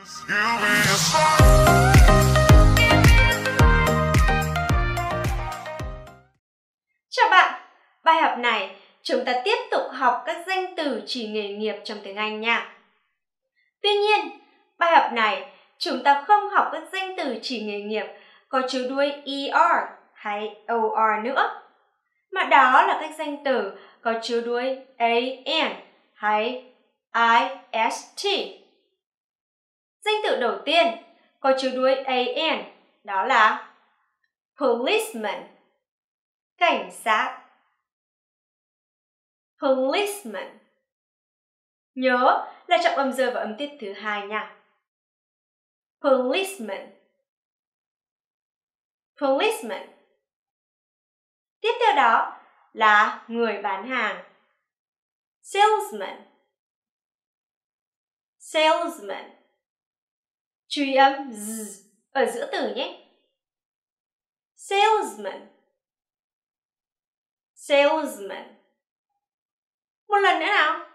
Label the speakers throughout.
Speaker 1: Chào bạn, bài học này chúng ta tiếp tục học các danh từ chỉ nghề nghiệp trong tiếng Anh nha. Tuy nhiên, bài học này chúng ta không học các danh từ chỉ nghề nghiệp có chứa đuôi ER hay OR nữa, mà đó là các danh từ có chứa đuôi AN hay IST. Danh từ đầu tiên có chứa đuôi AN đó là policeman, cảnh sát. Policeman. Nhớ là trọng âm rơi vào âm tiết thứ hai nha. Policeman. Policeman. Tiếp theo đó là người bán hàng. Salesman. Salesman. Chú ý âm z ở giữa từ nhé. Salesman. Salesman. Một lần nữa nào.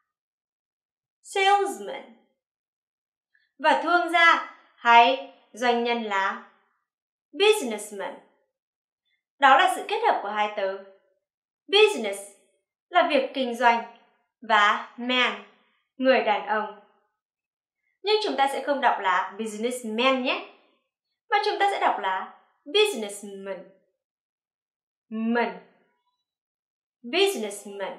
Speaker 1: Salesman. Và thương gia hay doanh nhân là businessman. Đó là sự kết hợp của hai từ. Business là việc kinh doanh và man, người đàn ông. Nhưng chúng ta sẽ không đọc là businessman nhé, mà chúng ta sẽ đọc là businessman. Man. Businessman.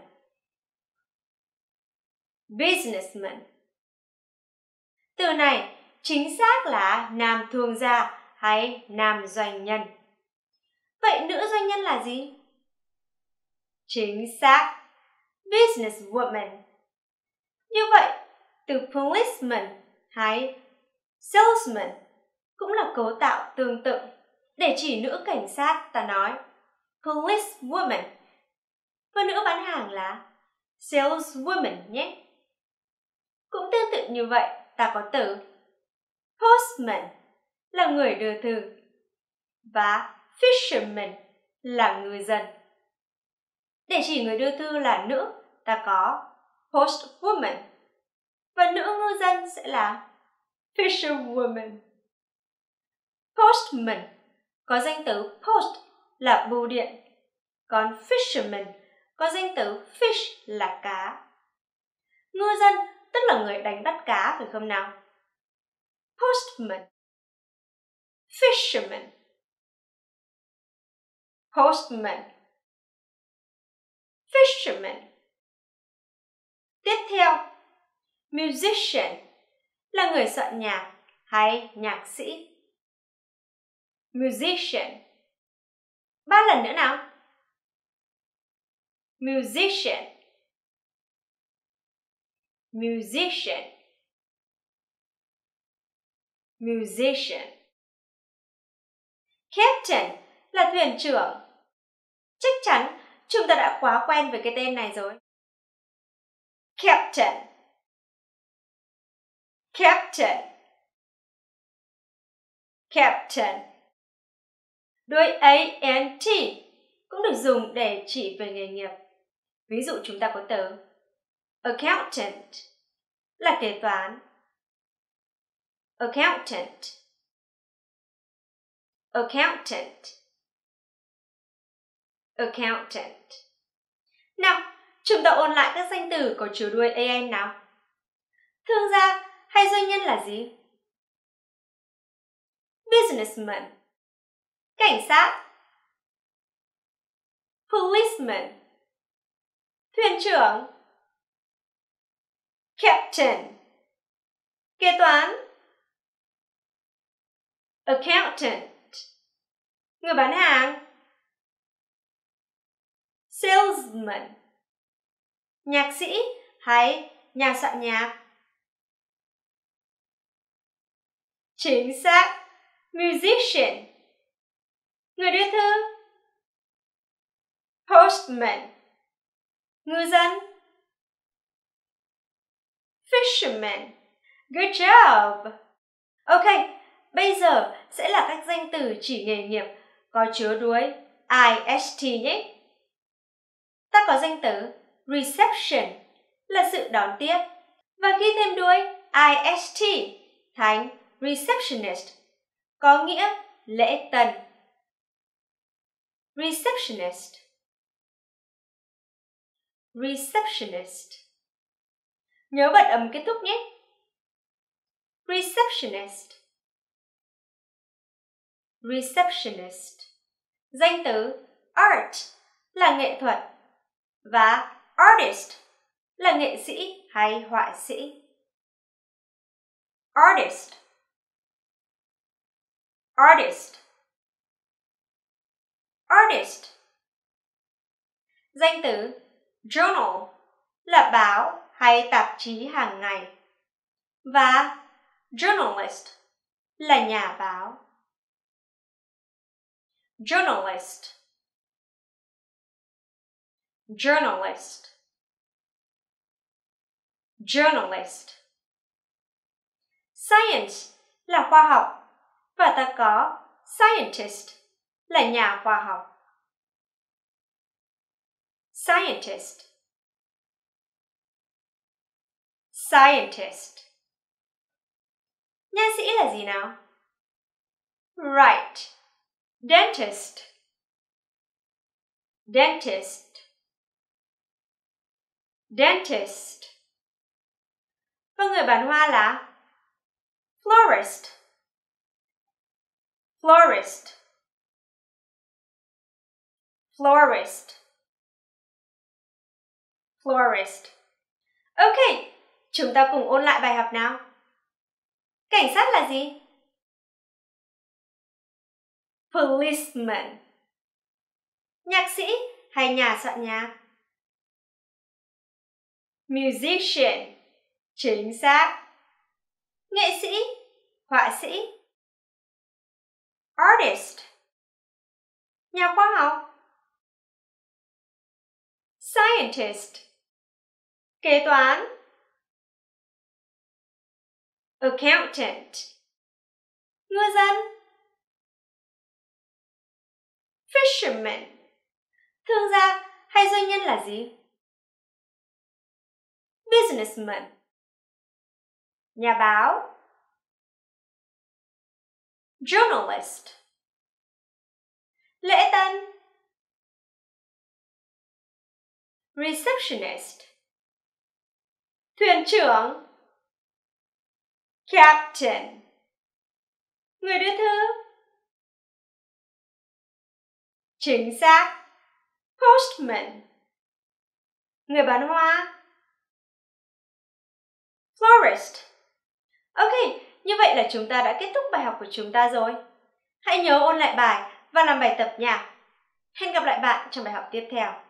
Speaker 1: Businessman. Từ này chính xác là nam thương gia hay nam doanh nhân. Vậy nữ doanh nhân là gì? Chính xác, businesswoman. Như vậy, từ policeman hay salesman cũng là cấu tạo tương tự. Để chỉ nữ cảnh sát ta nói policewoman, và nữ bán hàng là saleswoman nhé. Cũng tương tự như vậy, ta có từ postman là người đưa thư và fisherman là ngư dân. Để chỉ người đưa thư là nữ, ta có postwoman, và nữ ngư dân sẽ là fisherwoman. Postman có danh từ post là bưu điện, còn fisherman có danh từ fish là cá. Ngư dân tức là người đánh bắt cá, phải không nào? Postman. Fisherman. Postman. Fisherman. Tiếp theo, musician là người soạn nhạc hay nhạc sĩ. Musician. 3 lần nữa nào. Musician. Musician. Musician. Captain là thuyền trưởng. Chắc chắn chúng ta đã quá quen với cái tên này rồi. Captain. Captain. Captain. Đuôi ANT cũng được dùng để chỉ về nghề nghiệp. Ví dụ chúng ta có từ accountant là kế toán. Accountant. Accountant. Accountant. Nào, chúng ta ôn lại các danh từ có chứa đuôi AN nào. Thương gia hay doanh nhân là gì? Businessman. Cảnh sát. Policeman. Thuyền trưởng. Captain. Kế toán. Accountant. Người bán hàng. Salesman. Nhạc sĩ hay nhà soạn nhạc. Chính xác, musician. Người đưa thư. Postman. Ngư dân. Fisherman. Good job. Ok, bây giờ sẽ là các danh từ chỉ nghề nghiệp có chứa đuôi IST nhé. Ta có danh từ reception là sự đón tiếp, và khi thêm đuôi IST thành receptionist, có nghĩa lễ tân. Receptionist. Receptionist. Nhớ bật ấm kết thúc nhé. Receptionist. Receptionist. Danh từ art là nghệ thuật và artist là nghệ sĩ hay họa sĩ. Artist. Artist. Artist. Danh từ journal là báo hay tạp chí hàng ngày và journalist là nhà báo. Journalist. Journalist. Journalist. Science là khoa học và ta có scientist là nhà khoa học. Scientist. Scientist. Nha sĩ là gì nào? Right. Dentist. Dentist. Dentist. Và người bán hoa là florist. Florist. Florist. Florist. Ok, chúng ta cùng ôn lại bài học nào. Cảnh sát là gì? Policeman. Nhạc sĩ hay nhà soạn nhạc? Musician. Chính xác. Nghệ sĩ, họa sĩ. Artist. Nhà khoa học. Scientist. Kế toán. Accountant. Ngư dân. Fisherman. Thương gia hay doanh nhân là gì? Businessman. Nhà báo. Journalist. Lễ tân. Receptionist. Thuyền trưởng. Captain. Người đưa thư. Chính xác. Postman. Người bán hoa. Florist. Ok, như vậy là chúng ta đã kết thúc bài học của chúng ta rồi. Hãy nhớ ôn lại bài và làm bài tập nha. Hẹn gặp lại bạn trong bài học tiếp theo.